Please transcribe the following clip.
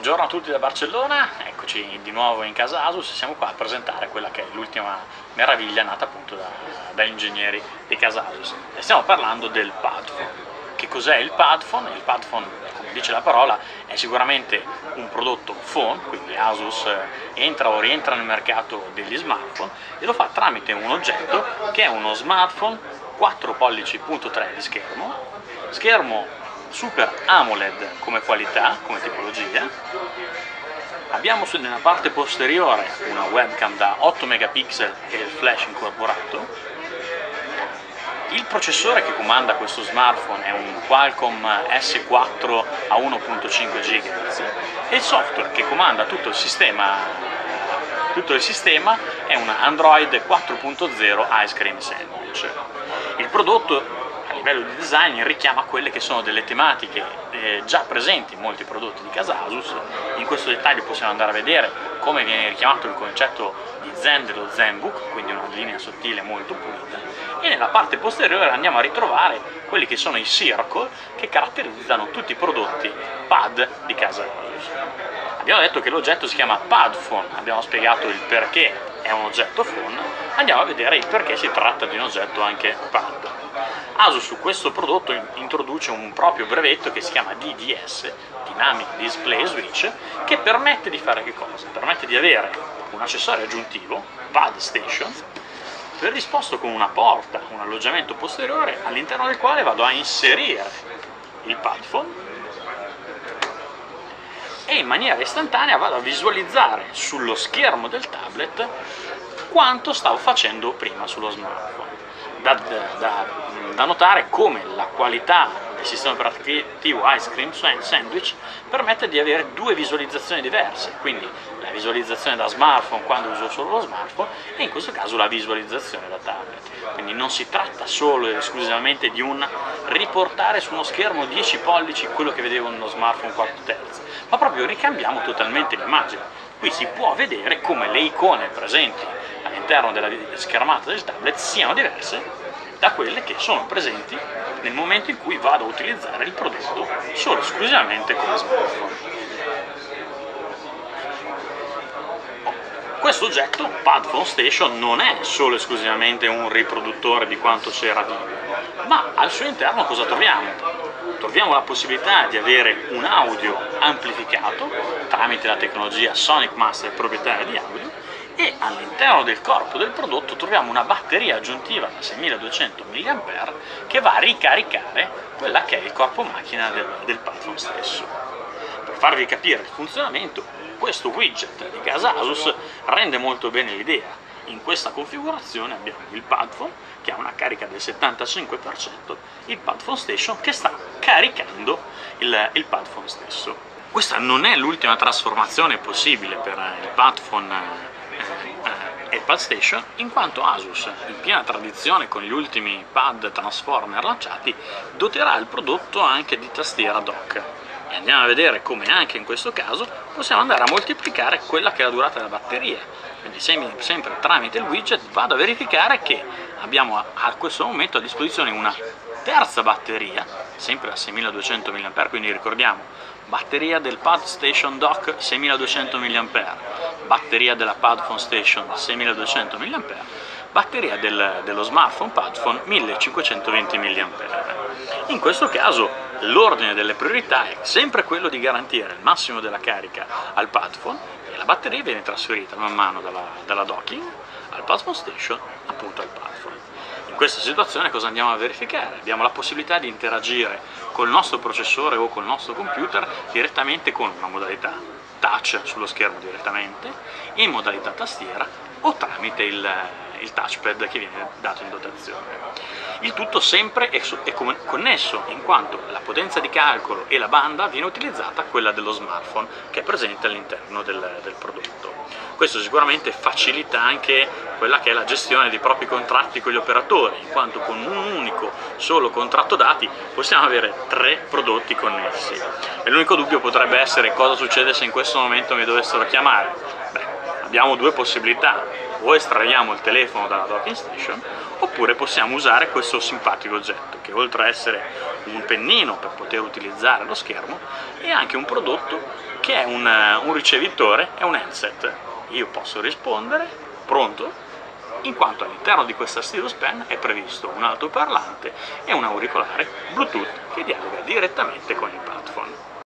Buongiorno a tutti da Barcellona, eccoci di nuovo in casa Asus e siamo qua a presentare quella che è l'ultima meraviglia nata appunto da ingegneri di casa Asus. E stiamo parlando del Padfone. Che cos'è il Padfone? Il Padfone, come dice la parola, è sicuramente un prodotto phone, quindi Asus entra o rientra nel mercato degli smartphone e lo fa tramite un oggetto che è uno smartphone 4 pollici.3 di schermo Super AMOLED come qualità, come tipologia. Abbiamo nella parte posteriore una webcam da 8 megapixel e il flash incorporato. Il processore che comanda questo smartphone è un Qualcomm S4 a 1.5 GHz e il software che comanda tutto il sistema è un Android 4.0 Ice Cream Sandwich. Il prodotto a livello di design richiama quelle che sono delle tematiche già presenti in molti prodotti di casa Asus. In questo dettaglio possiamo andare a vedere come viene richiamato il concetto di Zen dello ZenBook, quindi una linea sottile molto pulita, e nella parte posteriore andiamo a ritrovare quelli che sono i circle che caratterizzano tutti i prodotti pad di casa Asus. Abbiamo detto che l'oggetto si chiama Padfone, abbiamo spiegato il perché è un oggetto phone, andiamo a vedere il perché si tratta di un oggetto anche pad. Asus su questo prodotto introduce un proprio brevetto che si chiama DDS, Dynamic Display Switch, che permette di fare che cosa? Permette di avere un accessorio aggiuntivo, Pad Station, predisposto con una porta, un alloggiamento posteriore all'interno del quale vado a inserire il Padfone e in maniera istantanea vado a visualizzare sullo schermo del tablet quanto stavo facendo prima sullo smartphone. Da notare come la qualità del sistema operativo Ice Cream Sandwich permette di avere due visualizzazioni diverse, quindi la visualizzazione da smartphone quando uso solo lo smartphone e in questo caso la visualizzazione da tablet. Quindi non si tratta solo ed esclusivamente di un riportare su uno schermo 10 pollici quello che vedevo nello smartphone 4 terzi, ma proprio ricambiamo totalmente l'immagine. Qui si può vedere come le icone presenti all'interno della schermata del tablet siano diverse da quelle che sono presenti nel momento in cui vado a utilizzare il prodotto solo esclusivamente come smartphone. Questo oggetto, Padfone Station, non è solo esclusivamente un riproduttore di quanto c'era vivo, ma al suo interno cosa troviamo? Troviamo la possibilità di avere un audio amplificato tramite la tecnologia Sonic Master proprietaria di audio e all'interno del corpo del prodotto troviamo una batteria aggiuntiva da 6200 mAh che va a ricaricare quella che è il corpo macchina del Padfone stesso. Per farvi capire il funzionamento, questo widget di casa Asus rende molto bene l'idea. In questa configurazione abbiamo il Padfone che ha una carica del 75%, il Padfone Station che sta caricando il Padfone stesso. Questa non è l'ultima trasformazione possibile per il Padfone e il Pad Station, in quanto Asus, in piena tradizione con gli ultimi pad transformer lanciati, doterà il prodotto anche di tastiera dock. E andiamo a vedere come anche in questo caso possiamo andare a moltiplicare quella che è la durata della batteria. Quindi sempre tramite il widget vado a verificare che abbiamo a questo momento a disposizione una terza batteria, sempre da 6200 mAh, quindi ricordiamo batteria del Pad Station Dock 6200 mAh, batteria della Padfone Station 6200 mAh, batteria dello smartphone Padfone 1520 mAh. In questo caso l'ordine delle priorità è sempre quello di garantire il massimo della carica al Padfone e la batteria viene trasferita man mano dalla docking al Padfone Station appunto al Padfone. In questa situazione cosa andiamo a verificare? Abbiamo la possibilità di interagire col nostro processore o col nostro computer direttamente con una modalità touch sullo schermo direttamente, in modalità tastiera o tramite il touchpad che viene dato in dotazione. Il tutto sempre è connesso, in quanto la potenza di calcolo e la banda viene utilizzata quella dello smartphone che è presente all'interno del prodotto. Questo sicuramente facilita anche quella che è la gestione dei propri contratti con gli operatori, in quanto con un unico solo contratto dati possiamo avere 3 prodotti connessi. E l'unico dubbio potrebbe essere cosa succede se in questo momento mi dovessero chiamare. Abbiamo due possibilità: o estraiamo il telefono dalla docking station oppure possiamo usare questo simpatico oggetto che, oltre a essere un pennino per poter utilizzare lo schermo, è anche un prodotto che è un ricevitore, è un handset. Io posso rispondere, pronto, in quanto all'interno di questa Stylus Pen è previsto un altoparlante e un auricolare Bluetooth che dialoga direttamente con il platform.